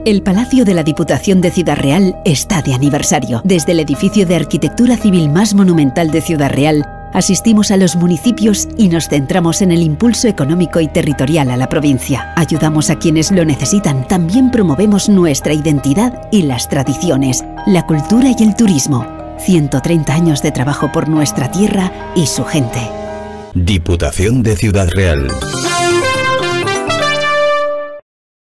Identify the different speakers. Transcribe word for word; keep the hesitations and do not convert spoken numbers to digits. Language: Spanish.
Speaker 1: El Palacio de la Diputación de Ciudad Real está de aniversario. Desde el edificio de arquitectura civil más monumental de Ciudad Real, asistimos a los municipios y nos centramos en el impulso económico y territorial a la provincia. Ayudamos a quienes lo necesitan. También promovemos nuestra identidad y las tradiciones, la cultura y el turismo. ciento treinta años de trabajo por nuestra tierra y su gente.
Speaker 2: Diputación de Ciudad Real.